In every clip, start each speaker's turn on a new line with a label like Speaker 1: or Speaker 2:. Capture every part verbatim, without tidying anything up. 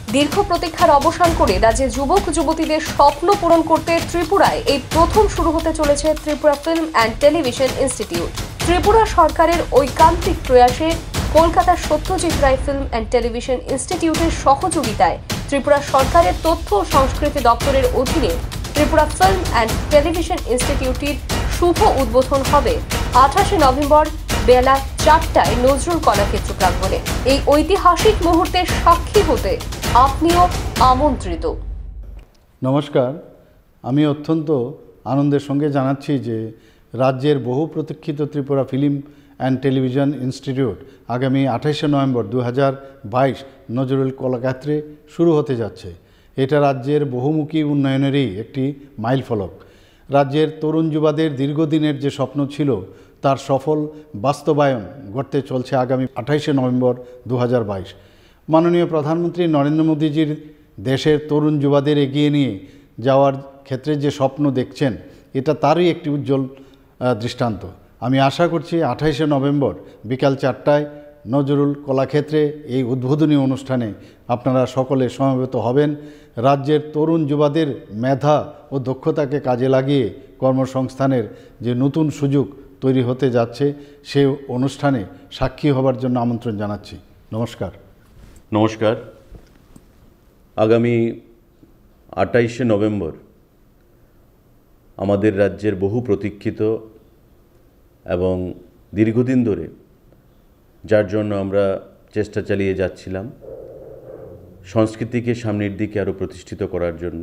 Speaker 1: দীর্ঘ প্রতীক্ষার অবসান করে রাজ্যের যুবক যুবতীদের স্বপ্ন পূরণ করতে ত্রিপুরায় এই প্রথম শুরু হতে চলেছে Tripura film and television institute. ত্রিপুরা সরকারের ঐকান্তিক প্রয়াসে কলকাতার Satyajit Ray film and television ইনস্টিটিউটের সহযোগিতায় ত্রিপুরা সরকারের তথ্য ও সংস্কৃতি দপ্তরের অধীনে ত্রিপুরা ফিল্ম অ্যান্ড টেলিভিশন ইনস্টিটিউটের শুভ উদ্বোধন হবে আঠাশে নভেম্বর বেলা চারটায় নজরুল কলাক্ষেত্র প্রাঙ্গণে। এই ঐতিহাসিক মুহূর্তের সাক্ষী হতে আপনিও আমন্ত্রিত।
Speaker 2: নমস্কার, আমি অত্যন্ত আনন্দের সঙ্গে জানাচ্ছি যে রাজ্যের বহু প্রতীক্ষিত Tripura film and television institute আগামী আঠাশে নভেম্বর দু হাজার বাইশ নজরুল কলাক্ষেত্রে শুরু হতে যাচ্ছে। এটা রাজ্যের বহুমুখী উন্নয়নেরই একটি মাইলফলক। রাজ্যের তরুণ যুবাদের দীর্ঘদিনের যে স্বপ্ন ছিল তার সফল বাস্তবায়ন ঘটতে চলছে আগামী আঠাশে নভেম্বর দু হাজার বাইশ। মাননীয় প্রধানমন্ত্রী নরেন্দ্র মোদীজির দেশের তরুণ যুবাদের এগিয়ে নিয়ে যাওয়ার ক্ষেত্রে যে স্বপ্ন দেখছেন, এটা তারই একটি উজ্জ্বল দৃষ্টান্ত। আমি আশা করছি আঠাশে নভেম্বর বিকাল চারটায় নজরুল কলাক্ষেত্রে এই উদ্বোধনী অনুষ্ঠানে আপনারা সকলে সমবেত হবেন। রাজ্যের তরুণ যুবাদের মেধা ও দক্ষতাকে কাজে লাগিয়ে কর্মসংস্থানের যে নতুন সুযোগ তৈরি হতে যাচ্ছে, সেই অনুষ্ঠানে সাক্ষী হবার জন্য আমন্ত্রণ জানাচ্ছি। নমস্কার।
Speaker 3: নমস্কার। আগামী আঠাইশে নভেম্বর আমাদের রাজ্যের বহু প্রতীক্ষিত এবং দীর্ঘদিন ধরে যার জন্য আমরা চেষ্টা চালিয়ে যাচ্ছিলাম সংস্কৃতিকে সামনের দিকে আরও প্রতিষ্ঠিত করার জন্য,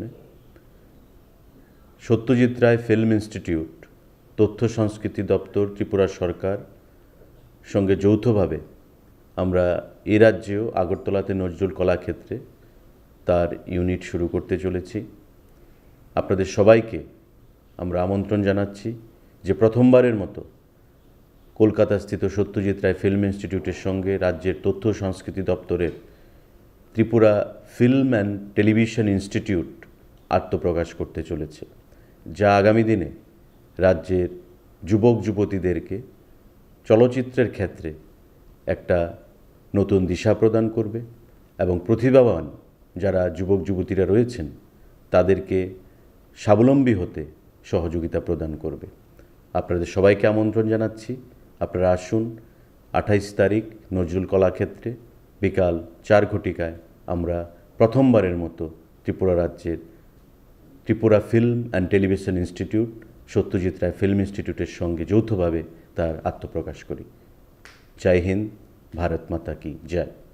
Speaker 3: সত্যজিৎ রায় ফিল্ম ইনস্টিটিউট, তথ্য সংস্কৃতি দপ্তর, ত্রিপুরা সরকার সঙ্গে যৌথভাবে আমরা এ রাজ্যেও আগরতলাতে নজরুল কলাক্ষেত্রে তার ইউনিট শুরু করতে চলেছি। আপনাদের সবাইকে আমরা আমন্ত্রণ জানাচ্ছি যে প্রথমবারের মতো কলকাতাস্থিত সত্যজিৎ রায় ফিল্ম ইনস্টিটিউটের সঙ্গে রাজ্যের তথ্য সংস্কৃতি দপ্তরের Tripura film and television institute আত্মপ্রকাশ করতে চলেছে, যা আগামী দিনে রাজ্যের যুবক যুবতীদেরকে চলচ্চিত্রের ক্ষেত্রে একটা নতুন দিশা প্রদান করবে এবং প্রতিভাবান যারা যুবক যুবতীরা রয়েছেন তাদেরকে স্বাবলম্বী হতে সহযোগিতা প্রদান করবে। আপনাদের সবাইকে আমন্ত্রণ জানাচ্ছি। আপনারা আসুন। আঠাইশ তারিখ নজরুল কলাক্ষেত্রে বিকাল চার ঘটিকায় আমরা প্রথমবারের মতো ত্রিপুরা রাজ্যের Tripura film and television institute Satyajit Ray film ইনস্টিটিউটের সঙ্গে যৌথভাবে তার আত্মপ্রকাশ করি। জয় হিন্দ, ভারত মাতা কি জয়।